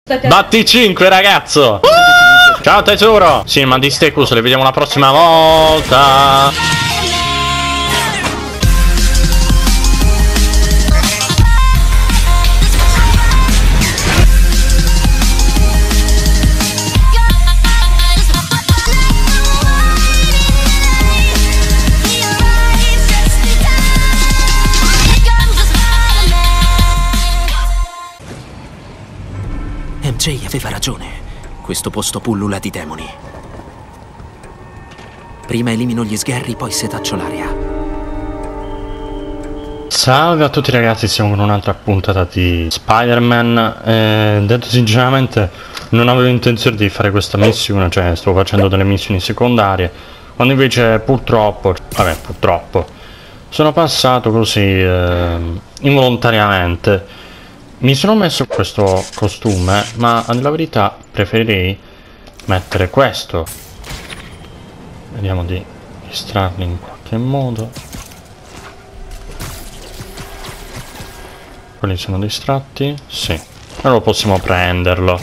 Batti 5 ragazzo. Ciao tesoro. Sì, ma di ste cose le vediamo la prossima volta. MJ aveva ragione. Questo posto pullula di demoni. Prima elimino gli sgherri, poi setaccio l'aria. Salve a tutti ragazzi, siamo con un'altra puntata di Spider-Man. Detto sinceramente, non avevo intenzione di fare questa missione, cioè sto facendo delle missioni secondarie, quando invece purtroppo, sono passato così involontariamente. Mi sono messo questo costume, ma a dire la verità preferirei mettere questo. Vediamo di estrarli in qualche modo. Quelli sono distratti? Sì. Allora possiamo prenderlo.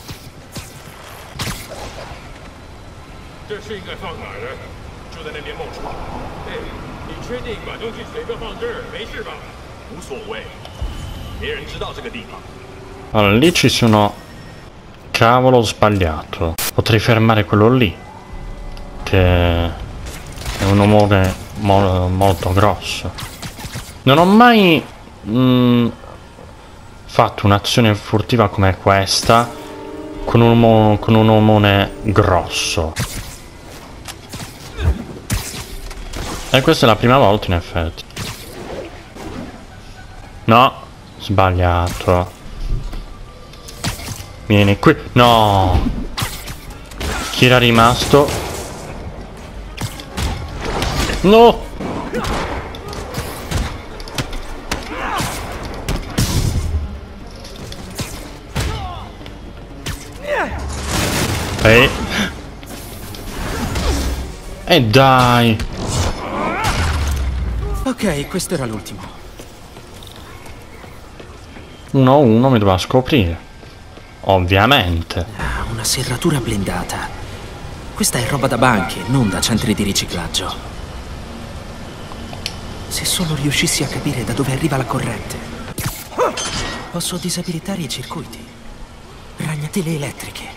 Allora, lì ci sono... Cavolo, ho sbagliato. Potrei fermare quello lì, che è un umore molto grosso. Non ho mai fatto un'azione furtiva come questa con un omone grosso. E questa è la prima volta in effetti. No, sbagliato. Vieni qui. No. Chi era rimasto? No. Dai. Ok, questo era l'ultimo. 1-1 mi doveva scoprire. Ovviamente. Ah, una serratura blindata. Questa è roba da banche, non da centri di riciclaggio. Se solo riuscissi a capire da dove arriva la corrente. Posso disabilitare i circuiti. Ragnatele elettriche.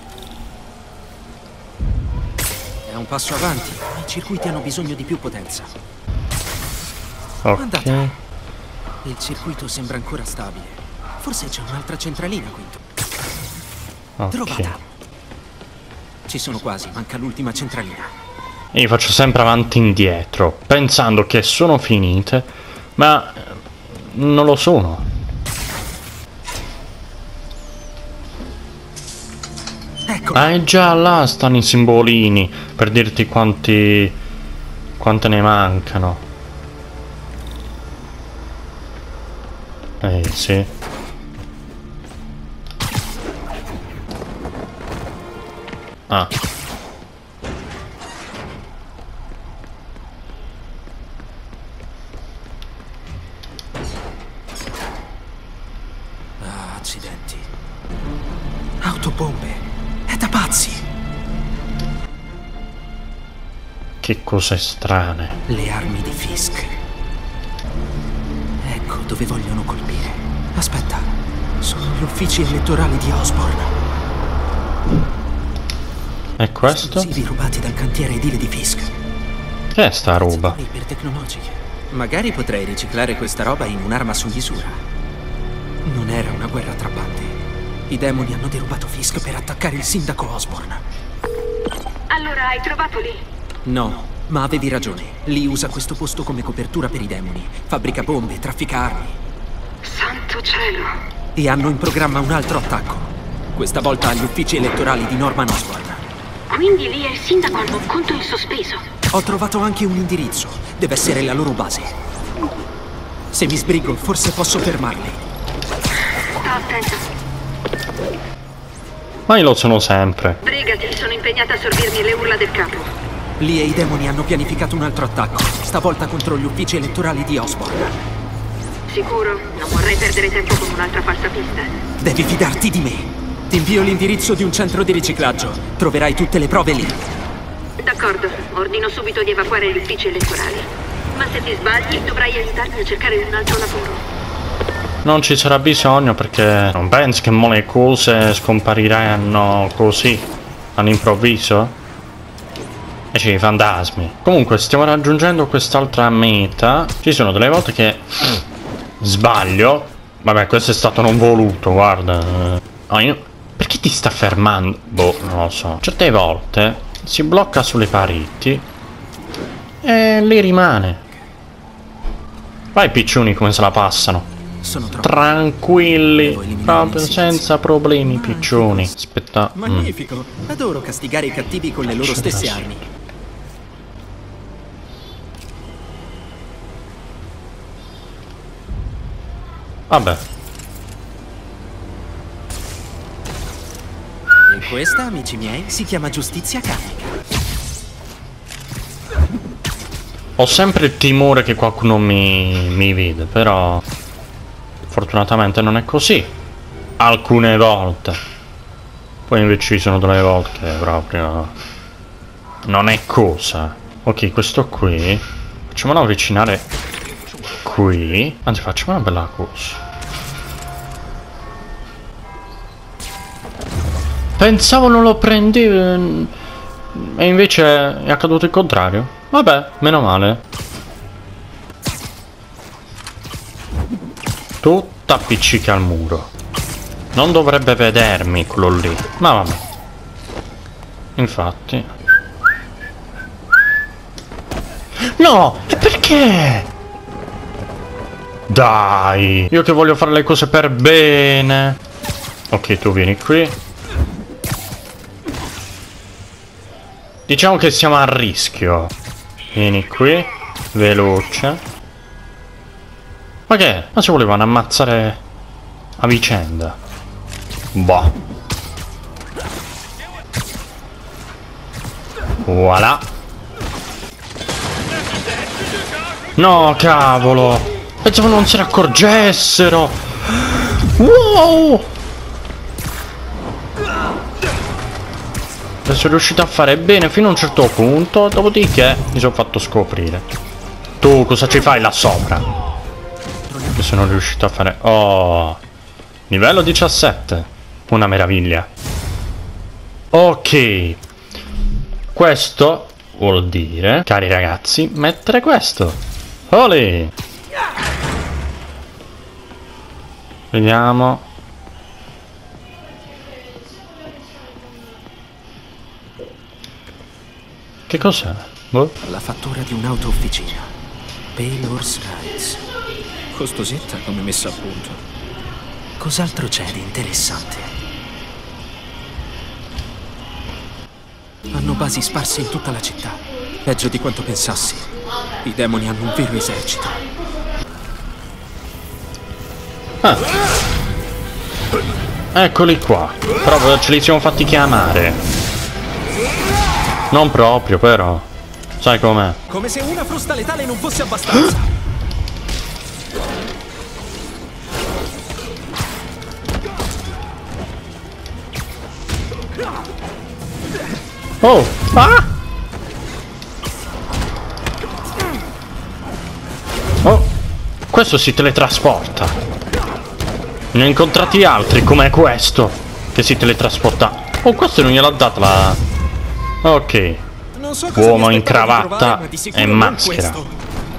È un passo avanti. I circuiti hanno bisogno di più potenza. Ok. Andata. Il circuito sembra ancora stabile. Forse c'è un'altra centralina qui. Trovata. Ci sono quasi, manca l'ultima centralina. E io faccio sempre avanti e indietro, pensando che sono finite, ma non lo sono. Ecco. Ah, già là stanno i simbolini per dirti quante ne mancano. Sì. Ah. Accidenti. Autobombe. È da pazzi. Che cose strane. Le armi di Fisk. Ecco dove vogliono colpire. Aspetta. Sono gli uffici elettorali di Osborn. E questo? Esplosivi rubati dal cantiere edile di Fisk. Che è sta roba? Ipertecnologiche. Magari potrei riciclare questa roba in un'arma su misura. Non era una guerra tra bande. I demoni hanno derubato Fisk per attaccare il sindaco Osborn. Allora hai trovato lì? No, ma avevi ragione. Lee usa questo posto come copertura per i demoni. Fabbrica bombe, traffica armi. Santo cielo. E hanno in programma un altro attacco. Questa volta agli uffici elettorali di Norman Osborn. Quindi Lee e il sindaco hanno un conto in sospeso. Ho trovato anche un indirizzo. Deve essere la loro base. Se mi sbrigo, forse posso fermarli. Sta attento. Ma io lo sono sempre. Brigati, sono impegnata a sorbirmi le urla del capo. Lee e i demoni hanno pianificato un altro attacco. Stavolta contro gli uffici elettorali di Osborn. Sicuro? Non vorrei perdere tempo con un'altra falsa pista. Devi fidarti di me. Ti invio l'indirizzo di un centro di riciclaggio. Troverai tutte le prove lì. D'accordo, ordino subito di evacuare gli uffici elettorali. Ma se ti sbagli, dovrai aiutarmi a cercare un altro lavoro. Non ci sarà bisogno perché non pensi che mo le cose scompariranno così all'improvviso? E c'è i fantasmi. Comunque stiamo raggiungendo quest'altra meta. Ci sono delle volte che sbaglio. Vabbè, questo è stato non voluto, guarda. Perché ti sta fermando? Boh, non lo so. Certe volte si blocca sulle pareti e lì rimane. Vai piccioni come se la passano. Sono troppo. Tranquilli, proprio senza problemi piccioni. Aspetta. Magnifico. Adoro castigare i cattivi con le loro stesse armi. Vabbè. E questa, amici miei, si chiama giustizia karmica. Ho sempre il timore che qualcuno mi vede, però fortunatamente non è così. Alcune volte. Poi invece ci sono delle volte che proprio non è cosa. Ok, questo qui facciamolo avvicinare qui. Anzi, facciamo una bella cosa. Pensavo non lo prendevi e invece è accaduto il contrario. Vabbè, meno male. Tu t'appiccichi al muro. Non dovrebbe vedermi quello lì. Ma vabbè. Infatti. No! E perché? Dai! Io che voglio fare le cose per bene. Ok, tu vieni qui. Diciamo che siamo a rischio. Vieni qui. Veloce. Ma che? Ma si volevano ammazzare a vicenda. Boh. Voilà. No, cavolo. Pensavo non se ne accorgessero. Wow. Sono riuscito a fare bene fino a un certo punto. Dopodiché mi sono fatto scoprire. Tu cosa ci fai là sopra? Mi sono riuscito a fare... Oh, livello 17. Una meraviglia. Ok. Questo vuol dire, cari ragazzi, mettere questo. Olè. Vediamo. Che cos'è? Boh. La fattura di un'auto officina. Paylor's Rides. Costosetta come messa a punto. Cos'altro c'è di interessante? Hanno basi sparse in tutta la città. Peggio di quanto pensassi. I demoni hanno un vero esercito. Ah. Eccoli qua. Proprio ce li siamo fatti chiamare. Non proprio, però. Sai com'è? Come se una frusta letale non fosse abbastanza. Oh! Ah! Oh! Questo si teletrasporta. Ne ho incontrati altri come questo che si teletrasporta. Oh, questo non gliel'ha data la... Ok. Non so cosa Uomo mi in aspettavo di cravatta trovare, ma di sicuro e non maschera. questo.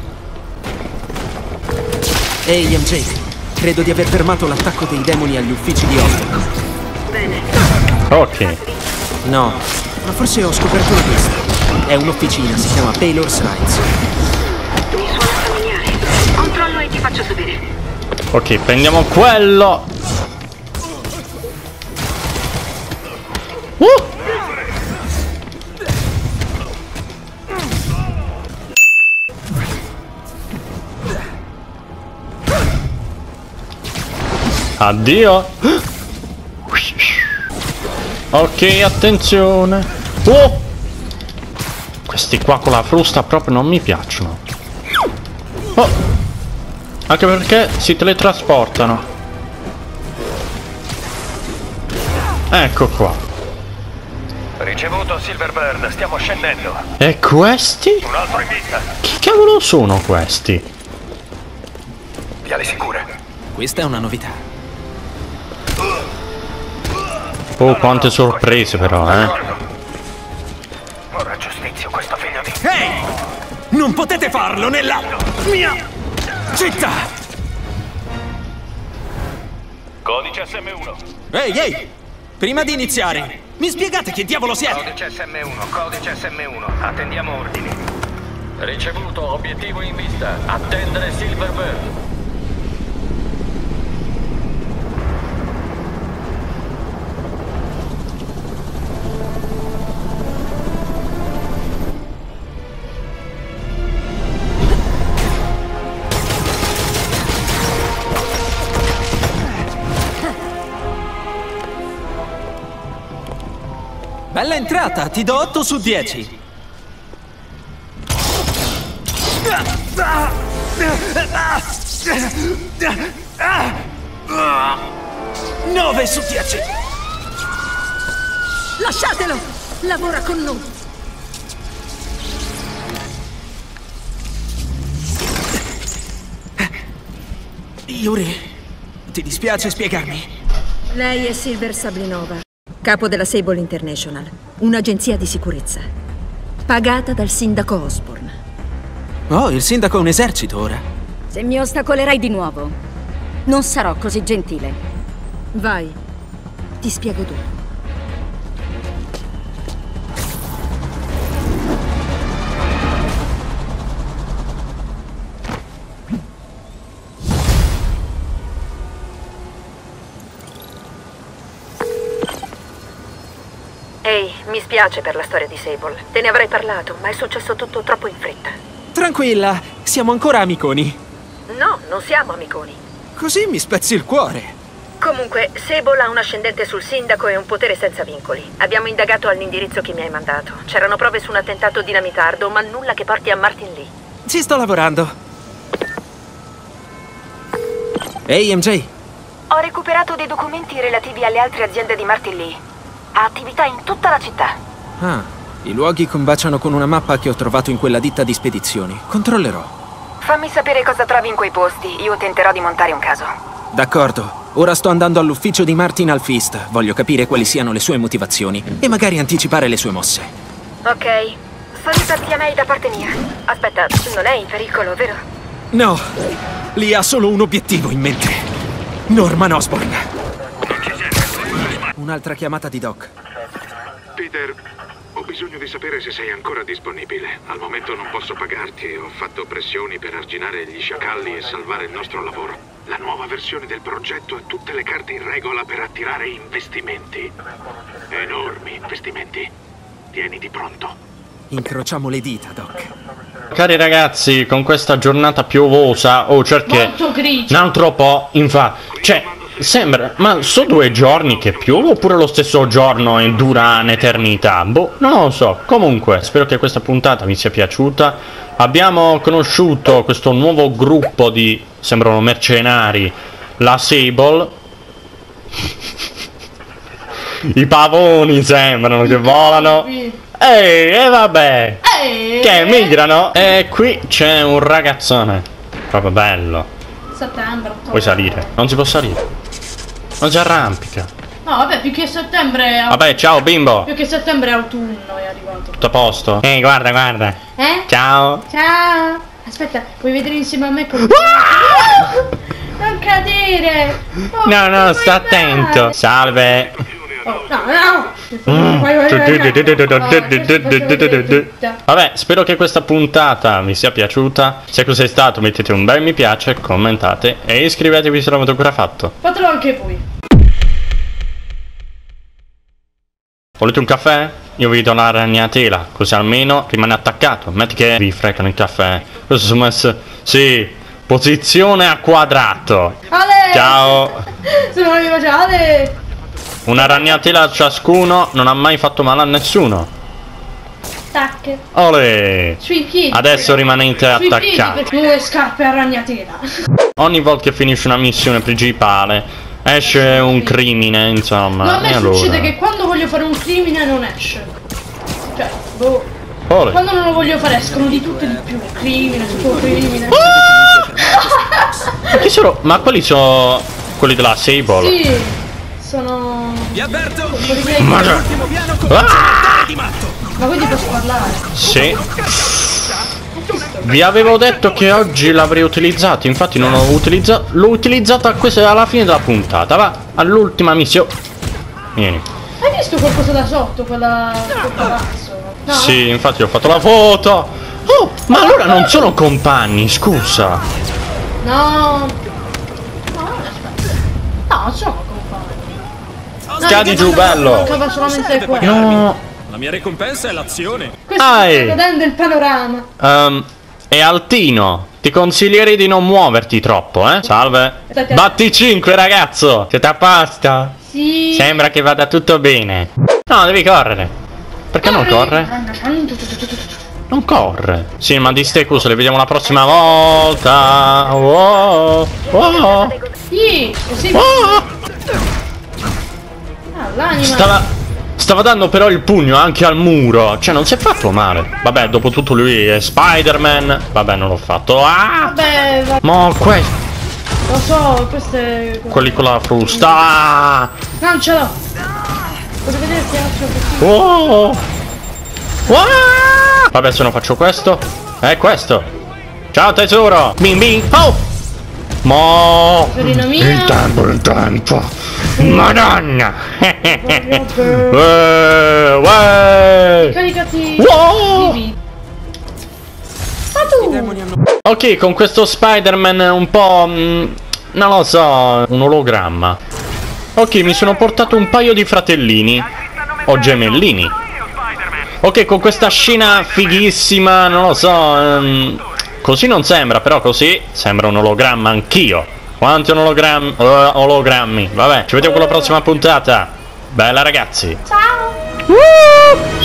Ehi, MJ, credo di aver fermato l'attacco dei demoni agli uffici di Osborn. Bene. Ok. No, ma forse ho scoperto una pista. È un'officina, si chiama Paylor's Rides. Mi suona familiare. Controllo e ti faccio sapere. Ok, prendiamo quello. Addio. Ok, attenzione. Oh! Questi qua con la frusta proprio non mi piacciono. Oh! Anche perché si teletrasportano. Ecco qua. Ricevuto Silverburn, stiamo scendendo. E questi? Un altro in vista. Chi cavolo sono questi? Viale sicure. Questa è una novità. Oh, quante sorprese però, Ora giustizio questo figlio di... Ehi! Non potete farlo nella mia città! Codice SM1. Ehi! Prima di iniziare, mi spiegate chi diavolo siete? Codice SM1, codice SM1. Attendiamo ordini. Ricevuto, obiettivo in vista. Attendere Silverburn. Bella entrata, ti do 8 su 10. 9 su 10. Lasciatelo! Lavora con noi. Yuri, ti dispiace spiegarmi? Lei è Silver Sablinova, capo della Sable International, un'agenzia di sicurezza, pagata dal sindaco Osborn. Oh, il sindaco ha un esercito ora. Se mi ostacolerai di nuovo, non sarò così gentile. Vai, ti spiego tutto. Ehi, mi spiace per la storia di Sable. Te ne avrei parlato, ma è successo tutto troppo in fretta. Tranquilla, siamo ancora amiconi. No, non siamo amiconi. Così mi spezzi il cuore. Comunque, Sable ha un ascendente sul sindaco e un potere senza vincoli. Abbiamo indagato all'indirizzo che mi hai mandato. C'erano prove su un attentato dinamitardo, ma nulla che porti a Martin Lee. Ci sto lavorando. Ehi, MJ. Ho recuperato dei documenti relativi alle altre aziende di Martin Lee. Ha attività in tutta la città. Ah, i luoghi combaciano con una mappa che ho trovato in quella ditta di spedizioni. Controllerò. Fammi sapere cosa trovi in quei posti. Io tenterò di montare un caso. D'accordo. Ora sto andando all'ufficio di Martin al Fist. Voglio capire quali siano le sue motivazioni e magari anticipare le sue mosse. Ok. Saluta zia May da parte mia. Aspetta, non è in pericolo, vero? No, lì ha solo un obiettivo in mente. Norman Osborn. Un'altra chiamata di Doc. Peter, ho bisogno di sapere se sei ancora disponibile. Al momento non posso pagarti e ho fatto pressioni per arginare gli sciacalli e salvare il nostro lavoro. La nuova versione del progetto ha tutte le carte in regola per attirare investimenti. Enormi investimenti. Tieniti pronto. Incrociamo le dita, Doc. Cari ragazzi, con questa giornata piovosa, cerché un altro po', infatti, cioè, sembra, ma sono 2 giorni che piove oppure lo stesso giorno e dura un'eternità? Boh, non lo so. Comunque, spero che questa puntata vi sia piaciuta. Abbiamo conosciuto questo nuovo gruppo di, sembrano mercenari, la Sable. I pavoni sembrano che volano. E vabbè, che migrano. E qui c'è un ragazzone, proprio bello. Settembre, ottobre. Puoi salire? Non si può salire. Non si arrampica. No, vabbè, più che settembre è... Vabbè, ciao bimbo. Più che settembre è autunno, è arrivato. Tutto a posto? Ehi, guarda, guarda. Ciao. Ciao. Aspetta, puoi vedere insieme a me come... Non cadere. Oh, No, sta attento. Salve. Oh, no. Vabbè, spero che questa puntata vi sia piaciuta. Se così è stato, mettete un bel mi piace, commentate e iscrivetevi se l'avete ancora fatto. Fatelo anche voi. Volete un caffè? Io vi do la ragnatela, così almeno rimane attaccato. Metti che vi fregano il caffè. Questo sono messo... Sì, posizione a quadrato. Ale! Ciao. Se non mi faccio Ale! Una ragnatela a ciascuno, non ha mai fatto male a nessuno. Tac. Olè. Sui piedi. Adesso rimanete Sui piedi attaccati. per 2 scarpe a ragnatela. Ogni volta che finisce una missione principale esce un crimine, insomma. No, a me e succede allora? che quando voglio fare un crimine non esce. Cioè, boh. Ole. Quando non lo voglio fare escono di tutto e di più. Crimine, tutto crimine. Ma chi sono? Ma quelli sono quelli della Sable? Sì, sono... Vi avverto! Ma già. Ma quindi posso parlare? Sì. Vi avevo detto che oggi l'avrei utilizzato, infatti non l'ho utilizzato. L'ho utilizzato alla fine della puntata. Va, all'ultima missione. Vieni. Hai visto qualcosa da sotto, quel palazzo? No? Sì, infatti ho fatto la foto. Oh, ma allora non sono compagni, scusa. No. No, aspetta. No, sono compagni. Cadi giù, bello. Mancava solamente quello. No. La mia ricompensa è l'azione. Questo Ai. sta godendo il panorama. E Altino, ti consiglierei di non muoverti troppo, eh? Salve. Batti 5, ragazzo. Siete a posto? Sì. Sembra che vada tutto bene. No, devi correre. Perché non corre? Non corre. Sì, ma di ste cose le vediamo la prossima volta. Wow. Wow. Sì, così. Wow. Ah, l'anima. Stava dando però il pugno anche al muro. Cioè non si è fatto male. Vabbè, dopo tutto lui è Spider-Man. Vabbè, non l'ho fatto. Ah! Vabbè, Ma questo. lo so, questo è... Quelli con la frusta. Ah! Non ce l'ho. Posso vedere che faccio così? Oh! Wow! Vabbè, se non faccio questo. Questo. Ciao tesoro. Bim bim. Oh! Mo! Tesorino mio. Il tempo. Madonna! Caricati. Wow! Vivi. Ma tu. Ok, con questo Spider-Man un po'... non lo so, un ologramma. Ok, mi sono portato un paio di fratellini. O gemellini. Ok, con questa scena fighissima, non lo so... così non sembra, però così sembra un ologramma anch'io. Quanti ologrammi. Vabbè, ci vediamo con la prossima puntata. Bella ragazzi. Ciao. Woo!